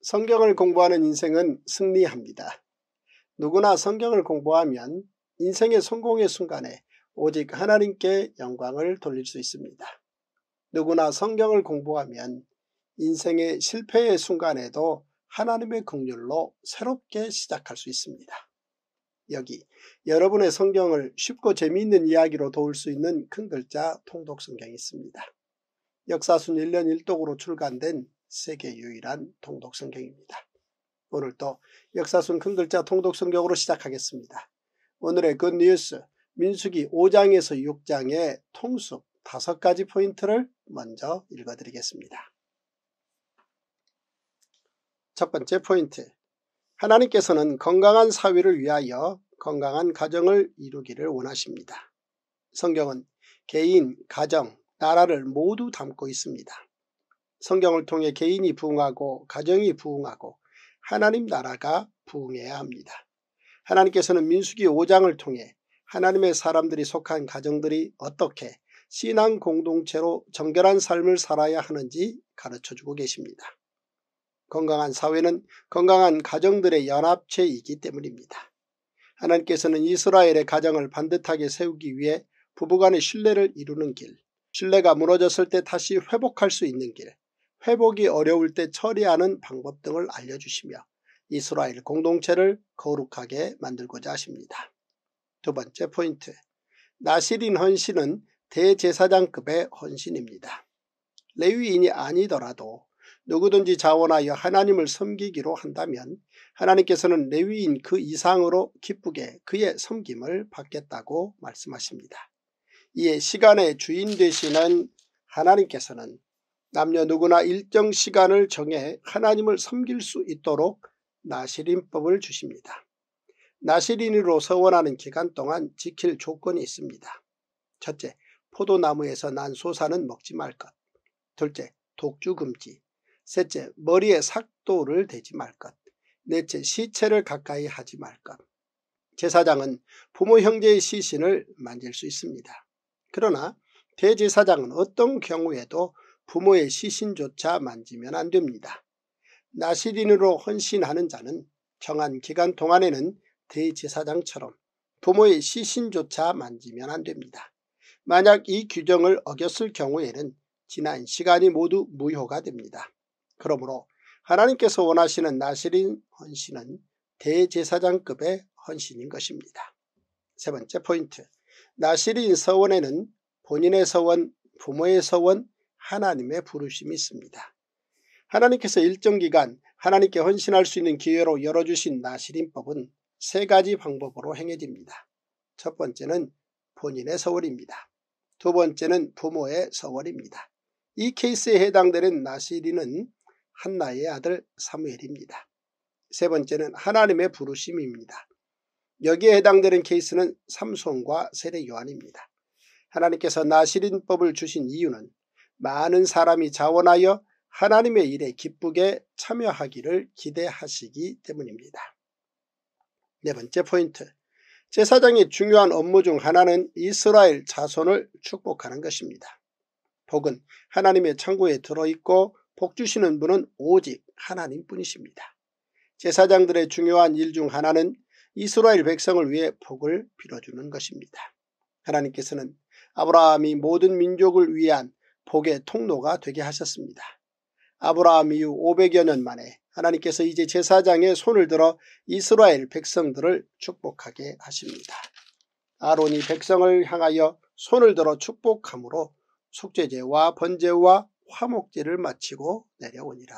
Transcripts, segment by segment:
성경을 공부하는 인생은 승리합니다. 누구나 성경을 공부하면 인생의 성공의 순간에 오직 하나님께 영광을 돌릴 수 있습니다. 누구나 성경을 공부하면 인생의 실패의 순간에도 하나님의 긍휼로 새롭게 시작할 수 있습니다. 여기 여러분의 성경을 쉽고 재미있는 이야기로 도울 수 있는 큰 글자 통독 성경이 있습니다. 역사순 1년 1독으로 출간된 세계 유일한 통독 성경입니다. 오늘도 역사순 큰 글자 통독 성경으로 시작하겠습니다. 오늘의 굿뉴스 민수기 5장에서 6장의 통속 5가지 포인트를 먼저 읽어드리겠습니다. 첫 번째 포인트, 하나님께서는 건강한 사회를 위하여 건강한 가정을 이루기를 원하십니다. 성경은 개인, 가정, 나라를 모두 담고 있습니다. 성경을 통해 개인이 부흥하고 가정이 부흥하고 하나님 나라가 부흥해야 합니다. 하나님께서는 민수기 5장을 통해 하나님의 사람들이 속한 가정들이 어떻게 신앙 공동체로 정결한 삶을 살아야 하는지 가르쳐주고 계십니다. 건강한 사회는 건강한 가정들의 연합체이기 때문입니다. 하나님께서는 이스라엘의 가정을 반듯하게 세우기 위해 부부간의 신뢰를 이루는 길, 신뢰가 무너졌을 때 다시 회복할 수 있는 길, 회복이 어려울 때 처리하는 방법 등을 알려주시며 이스라엘 공동체를 거룩하게 만들고자 하십니다. 두 번째 포인트, 나실인 헌신은 대제사장급의 헌신입니다. 레위인이 아니더라도 누구든지 자원하여 하나님을 섬기기로 한다면 하나님께서는 레위인 그 이상으로 기쁘게 그의 섬김을 받겠다고 말씀하십니다. 이에 시간의 주인 되시는 하나님께서는 남녀 누구나 일정 시간을 정해 하나님을 섬길 수 있도록 나실인법을 주십니다. 나실인으로 서원하는 기간 동안 지킬 조건이 있습니다. 첫째, 포도나무에서 난 소사는 먹지 말 것. 둘째, 독주 금지. 셋째, 머리에 삭도를 대지 말 것. 넷째, 시체를 가까이 하지 말 것. 제사장은 부모 형제의 시신을 만질 수 있습니다. 그러나 대제사장은 어떤 경우에도 부모의 시신조차 만지면 안 됩니다. 나실인으로 헌신하는 자는 정한 기간 동안에는 대제사장처럼 부모의 시신조차 만지면 안 됩니다. 만약 이 규정을 어겼을 경우에는 지난 시간이 모두 무효가 됩니다. 그러므로 하나님께서 원하시는 나실인 헌신은 대제사장급의 헌신인 것입니다. 세 번째 포인트, 나실인 서원에는 본인의 서원, 부모의 서원, 하나님의 부르심이 있습니다. 하나님께서 일정 기간 하나님께 헌신할 수 있는 기회로 열어주신 나실인법은 세 가지 방법으로 행해집니다. 첫 번째는 본인의 서원입니다. 두 번째는 부모의 서원입니다. 이 케이스에 해당되는 나실인은 한나의 아들 사무엘입니다. 세 번째는 하나님의 부르심입니다. 여기에 해당되는 케이스는 삼손과 세례 요한입니다. 하나님께서 나실인법을 주신 이유는 많은 사람이 자원하여 하나님의 일에 기쁘게 참여하기를 기대하시기 때문입니다. 네 번째 포인트, 제사장의 중요한 업무 중 하나는 이스라엘 자손을 축복하는 것입니다. 복은 하나님의 창고에 들어있고 복 주시는 분은 오직 하나님뿐이십니다. 제사장들의 중요한 일 중 하나는 이스라엘 백성을 위해 복을 빌어주는 것입니다. 하나님께서는 아브라함이 모든 민족을 위한 복의 통로가 되게 하셨습니다. 아브라함 이후 500여 년 만에 하나님께서 이제 제사장의 손을 들어 이스라엘 백성들을 축복하게 하십니다. 아론이 백성을 향하여 손을 들어 축복함으로 속죄제와 번제와 화목제를 마치고 내려오니라.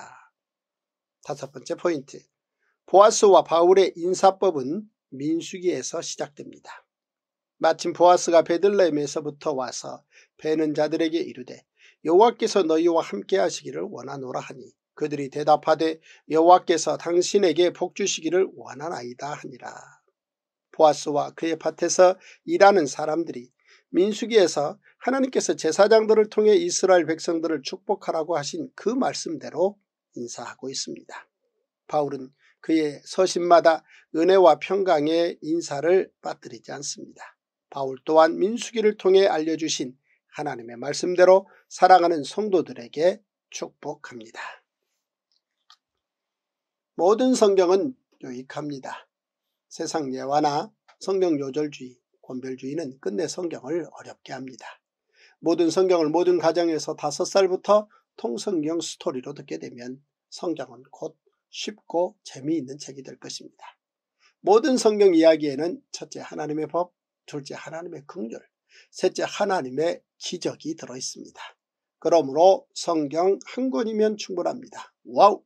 다섯 번째 포인트, 보아스와 바울의 인사법은 민수기에서 시작됩니다. 마침 보아스가 베들레헴에서부터 와서 베는 자들에게 이르되 여호와께서 너희와 함께 하시기를 원하노라 하니 그들이 대답하되 여호와께서 당신에게 복 주시기를 원하나이다 하니라. 보아스와 그의 밭에서 일하는 사람들이 민수기에서 하나님께서 제사장들을 통해 이스라엘 백성들을 축복하라고 하신 그 말씀대로 인사하고 있습니다. 바울은 그의 서신마다 은혜와 평강의 인사를 빠뜨리지 않습니다. 바울 또한 민수기를 통해 알려주신 하나님의 말씀대로 사랑하는 성도들에게 축복합니다. 모든 성경은 유익합니다. 세상 예화나 성경 요절주의, 권별주의는 끝내 성경을 어렵게 합니다. 모든 성경을 모든 가정에서 5살부터 통성경 스토리로 듣게 되면 성경은 곧 쉽고 재미있는 책이 될 것입니다. 모든 성경 이야기에는 첫째 하나님의 법, 둘째 하나님의 긍휼, 셋째 하나님의 기적이 들어있습니다. 그러므로 성경 한 권이면 충분합니다. 와우!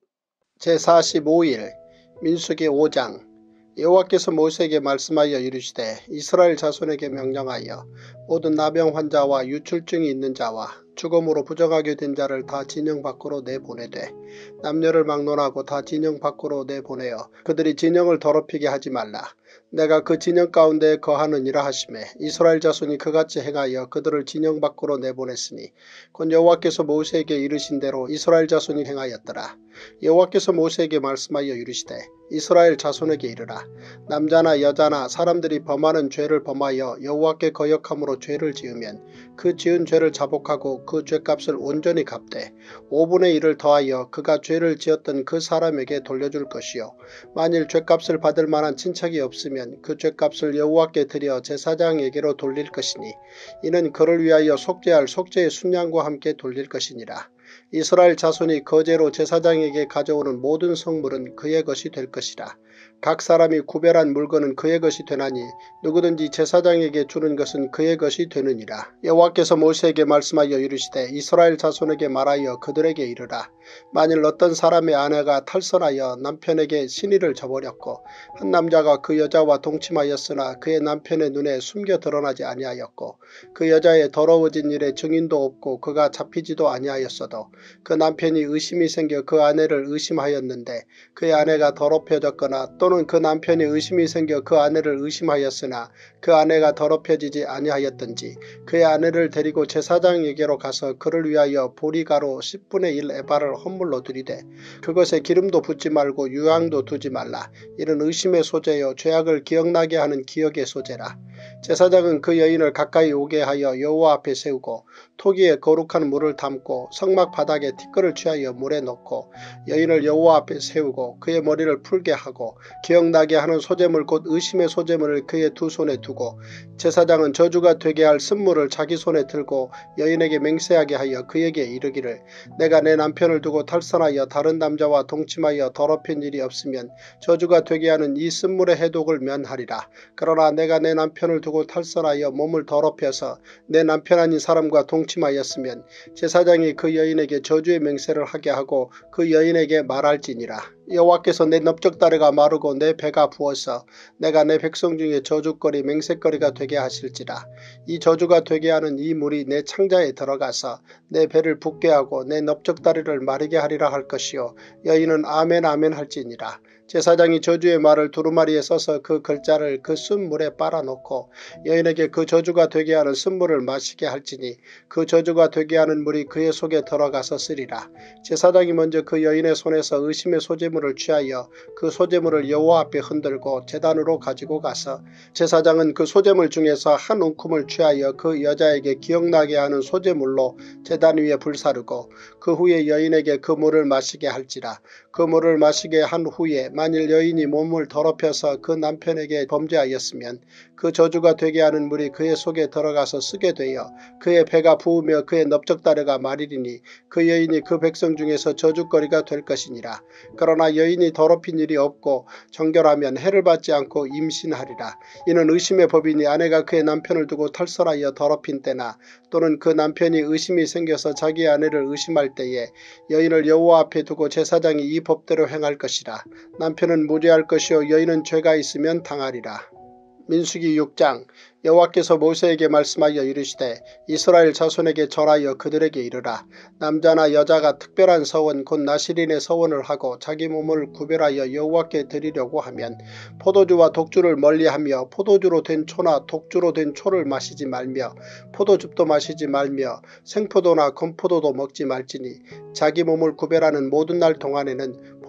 제45일 민수기 5장. 여호와께서 모세에게 말씀하여 이르시되 이스라엘 자손에게 명령하여 모든 나병 환자와 유출증이 있는 자와 죽음으로 부정하게 된 자를 다 진영 밖으로 내보내되 남녀를 막론하고 다 진영 밖으로 내보내어 그들이 진영을 더럽히게 하지 말라. 내가 그 진영 가운데 거하느니라 하시매 이스라엘 자손이 그같이 행하여 그들을 진영 밖으로 내보냈으니 곧 여호와께서 모세에게 이르신 대로 이스라엘 자손이 행하였더라. 여호와께서 모세에게 말씀하여 이르시되 이스라엘 자손에게 이르라. 남자나 여자나 사람들이 범하는 죄를 범하여 여호와께 거역함으로 죄를 지으면 그 지은 죄를 자복하고 그 죄값을 온전히 갚되 5분의 1을 더하여 그가 죄를 지었던 그 사람에게 돌려줄 것이요 만일 죄값을 받을 만한 친척이 없으면 그 죄값을 여호와께 드려 제사장에게로 돌릴 것이니 이는 그를 위하여 속죄할 속죄의 순양과 함께 돌릴 것이니라. 이스라엘 자손이 거제로 제사장에게 가져오는 모든 성물은 그의 것이 될 것이라. 각 사람이 구별한 물건은 그의 것이 되나니 누구든지 제사장에게 주는 것은 그의 것이 되느니라. 여호와께서 모세에게 말씀하여 이르시되 이스라엘 자손에게 말하여 그들에게 이르라. 만일 어떤 사람의 아내가 탈선하여 남편에게 신의를 저버렸고 한 남자가 그 여자와 동침하였으나 그의 남편의 눈에 숨겨 드러나지 아니하였고 그 여자의 더러워진 일에 증인도 없고 그가 잡히지도 아니하였어도 그 남편이 의심이 생겨 그 아내를 의심하였는데 그의 아내가 더럽혀졌거나 또는 그 남편이 의심이 생겨 그 아내를 의심하였으나 그 아내가 더럽혀지지 아니하였든지 그의 아내를 데리고 제사장에게로 가서 그를 위하여 보리가루 10분의 1 에바를 헌물로 드리되 그것에 기름도 붓지 말고 유향도 두지 말라. 이는 의심의 소재요 죄악을 기억나게 하는 기억의 소재라. 제사장은 그 여인을 가까이 오게 하여 여호와 앞에 세우고 토기에 거룩한 물을 담고 성막 바닥에 티끌을 취하여 물에 넣고 여인을 여호와 앞에 세우고 그의 머리를 풀게 하고 기억나게 하는 소재물 곧 의심의 소재물을 그의 두 손에 두고 제사장은 저주가 되게 할 쓴물을 자기 손에 들고 여인에게 맹세하게 하여 그에게 이르기를 내가 내 남편을 두고 탈선하여 다른 남자와 동침하여 더럽힌 일이 없으면 저주가 되게 하는 이 쓴물의 해독을 면하리라. 그러나 내가 내 남편을 두고 탈선하여 몸을 더럽혀서 내 남편 아닌 사람과 동침하였으면 제사장이 그 여인에게 저주의 맹세를 하게 하고 그 여인에게 말할지니라. 여호와께서 내 넓적다리가 마르고 내 배가 부어서 내가 내 백성 중에 저주거리 맹세거리가 되게 하실지라. 이 저주가 되게 하는 이 물이 내 창자에 들어가서 내 배를 붓게 하고 내 넓적다리를 마르게 하리라 할 것이요 여인은 아멘 아멘 할지니라. 제사장이 저주의 말을 두루마리에 써서 그 글자를 그 쓴물에 빨아놓고 여인에게 그 저주가 되게 하는 쓴물을 마시게 할지니 그 저주가 되게 하는 물이 그의 속에 들어가서 쓰리라. 제사장이 먼저 그 여인의 손에서 의심의 소재물을 취하여 그 소재물을 여호와 앞에 흔들고 제단으로 가지고 가서 제사장은 그 소재물 중에서 한 움큼을 취하여 그 여자에게 기억나게 하는 소재물로 제단 위에 불사르고 그 후에 여인에게 그 물을 마시게 할지라. 그 물을 마시게 한 후에 만일 여인이 몸을 더럽혀서 그 남편에게 범죄하였으면 그 저주가 되게 하는 물이 그의 속에 들어가서 쓰게 되어 그의 배가 부으며 그의 넓적다리가 마르리니 그 여인이 그 백성 중에서 저주거리가 될 것이니라. 그러나 여인이 더럽힌 일이 없고 정결하면 해를 받지 않고 임신하리라. 이는 의심의 법이니 아내가 그의 남편을 두고 탈선하여 더럽힌 때나 또는 그 남편이 의심이 생겨서 자기 아내를 의심할 때에 여인을 여호와 앞에 두고 제사장이 이 법대로 행할 것이라. 남편은 무죄할 것이요 여인은 죄가 있으면 당하리라. 민수기 6장. 여호와께서 모세에게 말씀하여 이르시되 이스라엘 자손에게 절하여 그들에게 이르라. 남자나 여자가 특별한 서원 곧 나실인의 서원을 하고 자기 몸을 구별하여 여호와께 드리려고 하면 포도주와 독주를 멀리하며 포도주로 된 초나 독주로 된 초를 마시지 말며 포도즙도 마시지 말며 생포도나 건포도도 먹지 말지니 자기 몸을 구별하는 모든 날 동안에는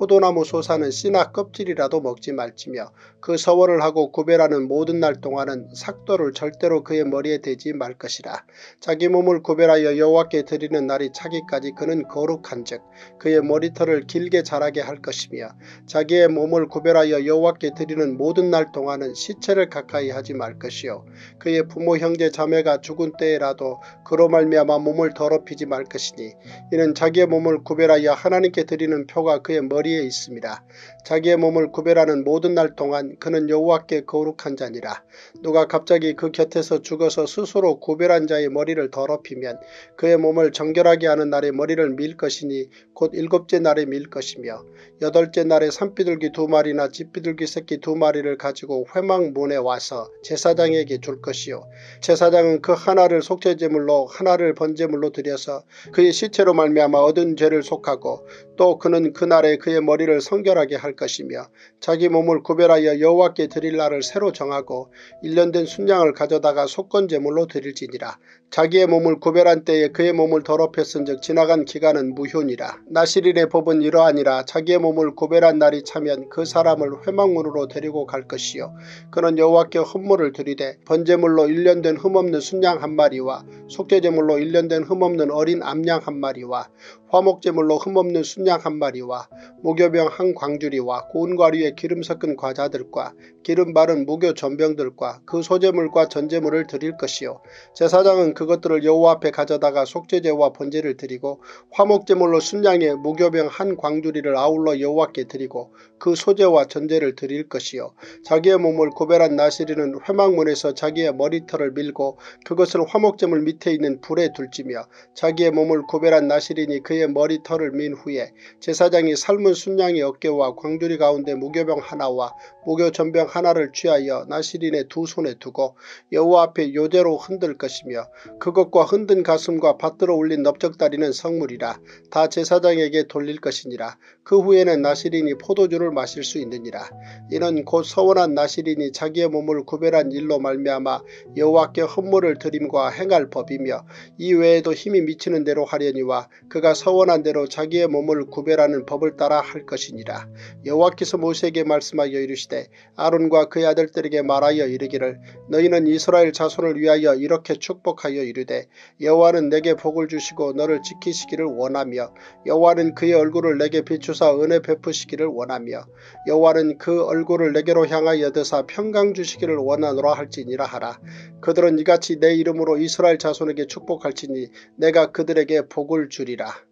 포도나무 솟아는 씨나 껍질이라도 먹지 말지며 그 서원을 하고 구별하는 모든 날 동안은 삭도를 절대로 그의 머리에 대지 말 것이라. 자기 몸을 구별하여 여호와께 드리는 날이 차기까지 그는 거룩한즉 그의 머리털을 길게 자라게 할 것이며 자기의 몸을 구별하여 여호와께 드리는 모든 날 동안은 시체를 가까이 하지 말 것이요 그의 부모 형제 자매가 죽은 때에라도 그로 말미암아 몸을 더럽히지 말 것이니 이는 자기의 몸을 구별하여 하나님께 드리는 표가 그의 머리에 있습니다. 자기의 몸을 구별하는 모든 날 동안 그는 여호와께 거룩한 자니라. 누가 갑자기 그 곁에서 죽어서 스스로 구별한 자의 머리를 더럽히면 그의 몸을 정결하게 하는 날에 머리를 밀 것이니 곧 일곱째 날에 밀 것이며 여덟째 날에 산비둘기 2마리나 집비둘기 새끼 2마리를 가지고 회막문에 와서 제사장에게 줄 것이요 제사장은 그 하나를 속죄제물로 하나를 번제물로 드려서 그의 시체로 말미암아 얻은 죄를 속하고 또 그는 그날에 그의 머리를 성결하게 할 것이며 자기 몸을 구별하여 여호와께 드릴 날을 새로 정하고 1년 된 순양을 가져다가 속건제물로 드릴지니라. 자기의 몸을 구별한 때에 그의 몸을 더럽혔은즉 지나간 기간은 무효니라. 나실인의 법은 이러하니라. 자기의 몸을 구별한 날이 차면 그 사람을 회막문으로 데리고 갈 것이요 그는 여호와께 헌물을 드리되 번제물로 1년 된 흠없는 순양 1마리와 속죄제물로 1년 된 흠없는 어린 암양 1마리와 화목제물로 흠없는 순양 1마리와 무교병 1광주리와 고운 과류에 기름 섞은 과자들과 기름 바른 무교 전병들과 그 소제물과 전제물을 드릴 것이요 제사장은 그것들을 여호와 앞에 가져다가 속죄제와 번제를 드리고 화목제물로 순양의 무교병 1광주리를 아울러 여호와께 드리고 그 소제와 전제를 드릴 것이요 자기의 몸을 구별한 나실인은 회막문에서 자기의 머리털을 밀고 그것을 화목제물 밑에 있는 불에 둘지며 자기의 몸을 구별한 나실인이 그의 머리털을 민 후에 제사장이 삶은 순양의 어깨와 광주리 가운데 무교병 하나와 무교전병 하나를 취하여 나실인의 두 손에 두고 여호와 앞에 요제로 흔들 것이며 그것과 흔든 가슴과 받들어 올린 넓적다리는 성물이라 다 제사장에게 돌릴 것이니라. 그 후에는 나실인이 포도주를 마실 수 있느니라. 이는 곧 서원한 나실인이 자기의 몸을 구별한 일로 말미암아 여호와께 헌물을 드림과 행할 법이며 이 외에도 힘이 미치는 대로 하려니와 그가 서원한 대로 자기의 몸을 구별하는 법을 따라 할 것이니라. 여호와께서 모세에게 말씀하여 이르시되 아론과 그의 아들들에게 말하여 이르기를 너희는 이스라엘 자손을 위하여 이렇게 축복하여 이르되 여호와는 내게 복을 주시고 너를 지키시기를 원하며 여호와는 그의 얼굴을 내게 비추사 은혜 베푸시기를 원하며 여호와는 그 얼굴을 내게로 향하여 드사 평강 주시기를 원하노라 할지니라 하라. 그들은 이같이 내 이름으로 이스라엘 자손에게 축복할지니 내가 그들에게 복을 주리라.